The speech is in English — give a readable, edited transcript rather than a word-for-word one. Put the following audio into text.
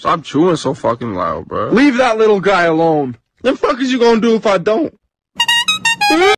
Stop chewing so fucking loud, bro. Leave that little guy alone. The fuck is you gonna do if I don't?